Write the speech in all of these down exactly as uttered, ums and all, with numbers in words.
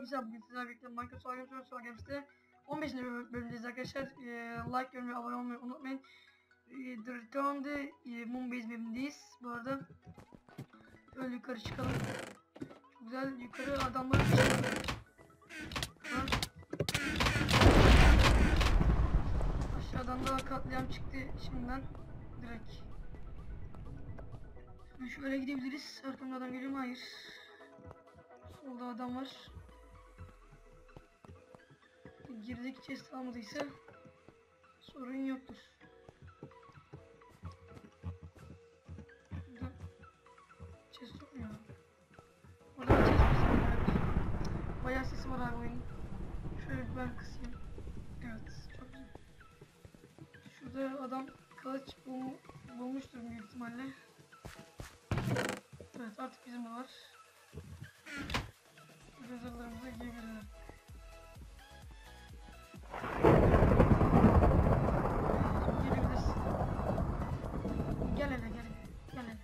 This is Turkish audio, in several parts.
Selam bugün sizlerle birlikte Minecraft Solar Games Solar Games'te on beşinci bölümdeyiz arkadaşlar. Ee, like, yorum ve abone olmayı unutmayın. Ee, The Return'da e, Moonbase map'indeyiz. Bu arada şöyle yukarı çıkalım. Çok güzel yukarı adamlar aşağıdan da katliam çıktı şimdiden direkt. Şimdi şöyle gidebiliriz. Arkamda adam geliyor mu? Hayır. Solda adam var. Girdik, chest almadıysa sorun yoktur. Burada chest yok mu ya? Orada chest var. Evet. Bayağı sesi var abi oyunun. Şöyle bir ben kısayım. Evet, çok güzel. Şurada adam kılıç bul bulmuştur büyük ihtimalle. Evet, artık bizim de var. Gözlerimize giyebilirler. Gel hele gel gel hele.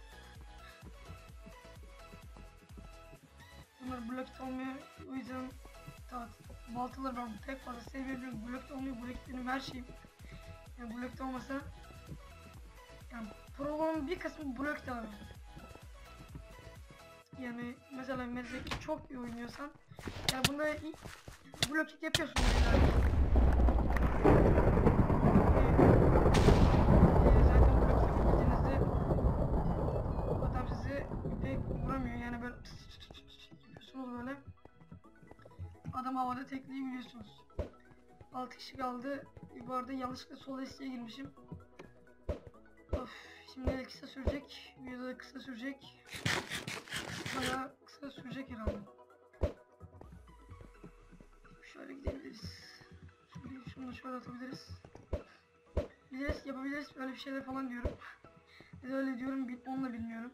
Bunlar blok olmuyor, o yüzden taht baltaları ben pek fazla sevmiyorum. Blok olmuyor, blok benim her şeyim. Yani blok olmasa yani programın bir kısmı blok da var. Yani mesela mesleki çok iyi oynuyorsan yani bunda blok yapıyorsun mesela. Adam havada tekleyebiliyorsunuz. altı kişi kaldı. Bu arada yanlışlıkla sol desteğe girmişim. Of, şimdi kısa sürecek. Videoda da kısa sürecek. Bayağı kısa sürecek herhalde. Şöyle gidebiliriz. Şöyle şunu şöyle atabiliriz. Biliriz, yapabiliriz böyle bir şeyler falan diyorum. Ne de öyle diyorum, onu da bilmiyorum.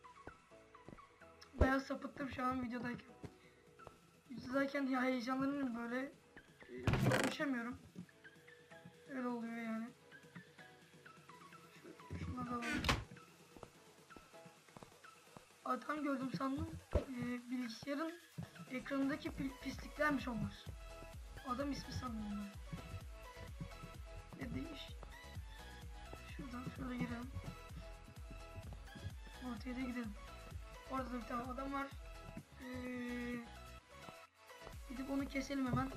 Bayağı sapıttım şu an videodayken. Videodayken ya heyecanlanıyorum böyle. Konuşamıyorum. Öyle oluyor yani. Şu, şuna da alalım. Adam gördüm sandım. Ee, bilgisayarın ekranındaki pisliklermiş onlar. Adam ismi sandım onlar. Ne değiş? Şuradan şöyle girelim. Ortaya da gidelim. Orada da bir tane adam var. Ee, gidip onu keselim hemen.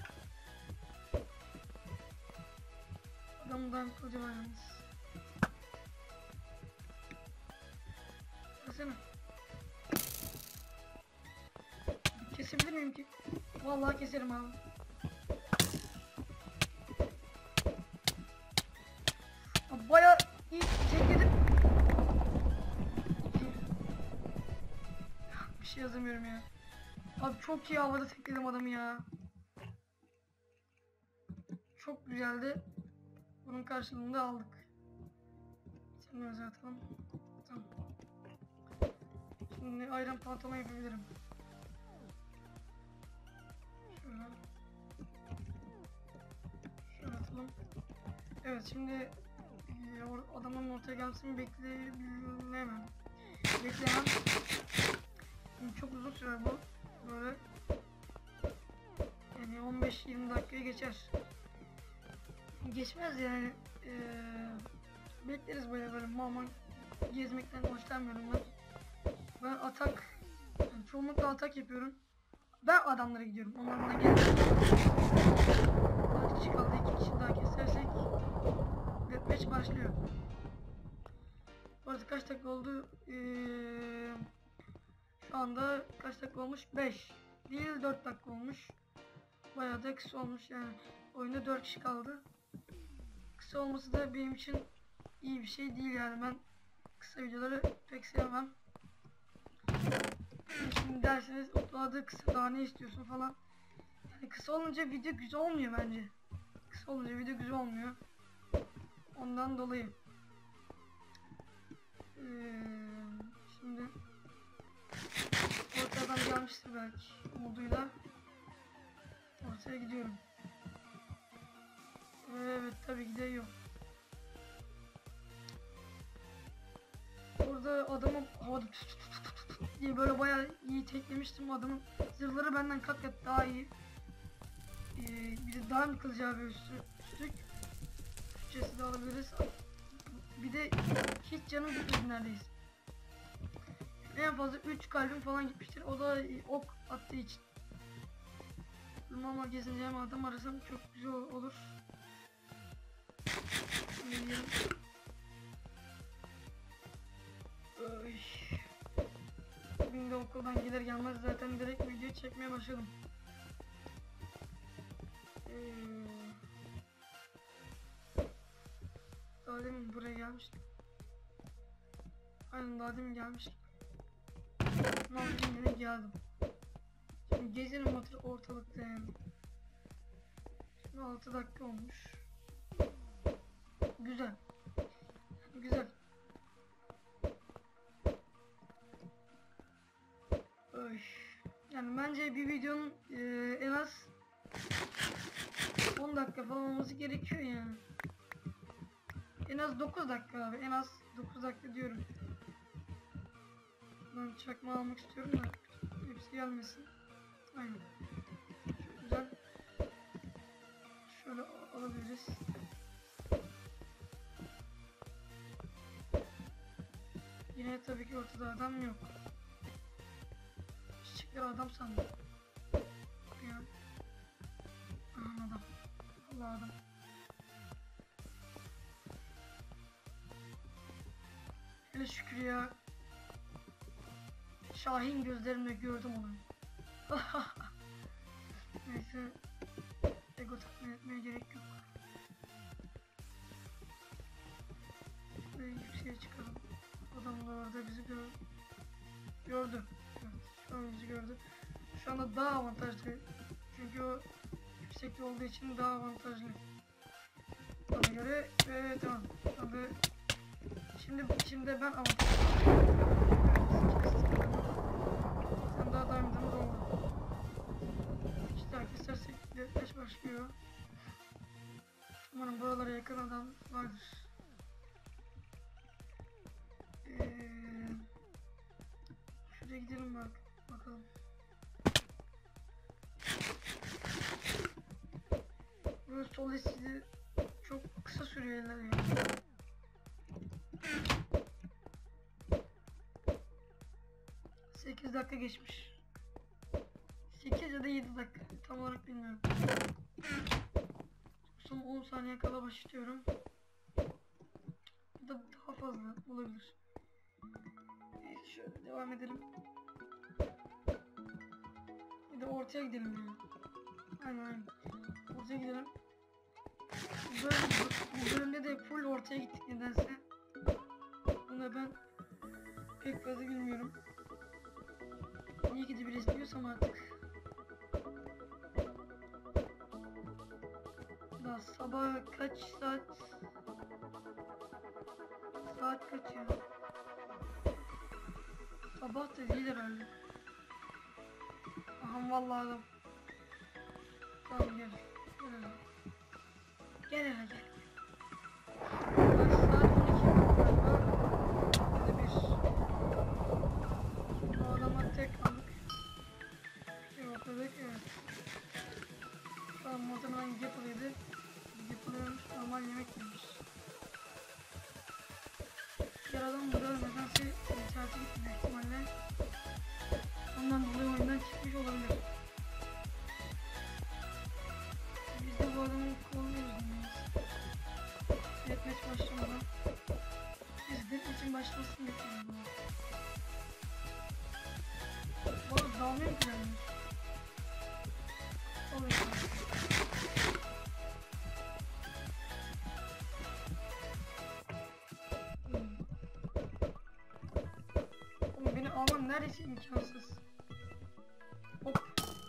Adamdan kocaman yalnız. Baksana. Kesebilir miyim ki? Vallahi keserim abi. Abi bayağı iyi çekledim. Bir şey yazamıyorum ya. Abi çok iyi havada tekledim adamı ya. Çok güzeldi. Bunun karşılığında aldık. Şimdi özel atalım. Tamam. Şimdi ayran pantolon yapabilirim. Şöyle. Şöyle atalım. Evet şimdi e, adamın ortaya gelmesini bekleyebilemem. Bekleyemem. Şimdi çok uzun süre bu. Böyle yani on beş yirmi dakikaya geçer. Geçmez yani. Ee, bekleriz böyle böyle mama gezmekten hoşlanmıyorum ben. Ben atak, yani çoğunlukla atak yapıyorum. Ben adamlara gidiyorum. Onlar bana gelmiyor. dört kişi kaldı. iki kişi daha kesersek deathmatch başlıyor. Bu arada kaç dakika oldu? Ee, şu anda kaç dakika olmuş? beş değil dört dakika olmuş. Bayağı da kısa olmuş yani. Oyunda dört kişi kaldı. Kısa olması da benim için iyi bir şey değil yani. Ben kısa videoları pek sevmem. Şimdi derseniz adı kısa, daha ne istiyorsun falan. Yani kısa olunca video güzel olmuyor bence. Kısa olunca video güzel olmuyor. Ondan dolayı. Ee, şimdi ortadan gelmiştir belki umuduyla. Ortaya gidiyorum. Evet tabii ki de yok. Orada adamı havada diye böyle bayağı iyi teklemiştim adamın. Zırhları benden kat kat daha iyi. Ee, bir de daha mı kılacağı bir üstü, üstlük. Türkçesi de alabiliriz. Bir de hiç canım gitmedi neredeyse. En fazla üç kalbim falan gitmiştir. O da ok attığı için. Ama gezince hem adam arasam çok güzel olur. Bugün de okuldan gelir gelmez zaten direkt video çekmeye başladım. Ee, daha demin buraya gelmiştim. Aynen daha demin gelmiştim. Ama şimdi geldim. Şimdi gezelim ortalıkta yani. Şimdi altı dakika olmuş. Güzel. Güzel. Öy. Yani bence bir videonun e, en az on dakika falan olması gerekiyor yani. En az dokuz dakika abi. En az dokuz dakika diyorum. Ben çakma almak istiyorum da hepsi gelmesin. Aynen. Çok güzel. Şöyle alabiliriz. Yine tabii ki ortada adam yok. Çiçekler adam sandım. Ya. Aha adam. Allah adam. Hele şükür ya. Şahin gözlerimle gördüm onu. Neyse. Ego tatmin etmeye gerek yok. Şöyle yükseğe çıkalım. Adam da orada bizi gör gördü. Evet, şu an bizi gördü. Şu anda daha avantajlı. Çünkü o yüksekte olduğu için daha avantajlı. Bana göre ve tamam. Tabii şimdi şimdi ben avantajlıyım. Sen daha daimden oldu. İşte kesersek deathmatch başlıyor. Umarım buralara yakın adam vardır. Ee, şuraya gidelim bak bakalım. Bu sol listi çok kısa sürüyor yani. sekiz dakika geçmiş. sekiz ya da yedi dakika tam olarak bilmiyorum. Son on saniye kala başlıyorum. Ya da daha fazla olabilir. Evet, şöyle devam edelim. Bir de ortaya gidelim yani. Aynen aynen. Ortaya gidelim. Bu, bölüm, bu bölümde de full ortaya gittik nedense. Bunu ben pek fazla bilmiyorum. İyi ki de bir izliyorsam artık. Daha sabah kaç saat? Saat kaç ya? Sabah da değil herhalde. Aha vallahi adam. Tamam gel. Gel hele. Gel hele gel. Kaç saat on iki galiba. Ya da bir. Bu adama tek aldık. Bir ortadık evet. Şu an muhtemelen yapılıydı. Yapılıyormuş normal yemek yemiş. Diğer adam burada nedense internete gitti büyük ihtimalle. Ondan dolayı oyundan çıkmış olabilir. Biz de bu adamı kovalıyoruz demeyiz. Deathmatch başlamadan. Biz deathmatch'in başlamasını bekliyoruz. Bu arada dalmıyor mu planlıyoruz? Oluyor. Oğlum beni alman neredeyse imkansız. Hop.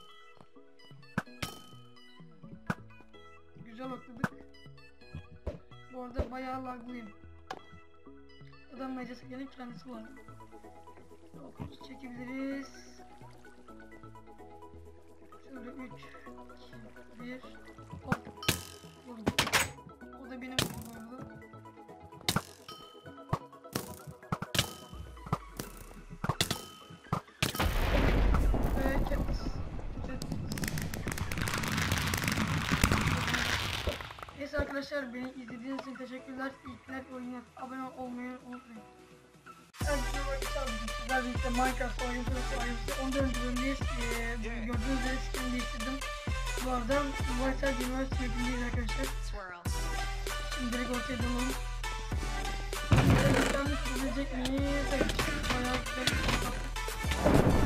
Güzel atladık. Bu arada bayağı laglıyım. Adam meclise gelin kendisi var. Okumuzu çekebiliriz. Şöyle üç, iki, bir, hop. Vurdum. O da benim bu arada. Neyse arkadaşlar, beni izlediğiniz için teşekkürler. İlkler oyuna abone olmayı unutmayın. Herkese merhaba. Sizler birlikte Minecraft oyuncusu oyuncusu on dördüncü bölümdeyiz. Ee, gördüğünüz üzere skin'i değiştirdim. Bu arada Whiteside University yapımdayız arkadaşlar. Şimdi direkt ortaya dönelim. Şimdi ekranı tutabilecek miyiz? Evet. Bayağı güzel bir şey yaptık.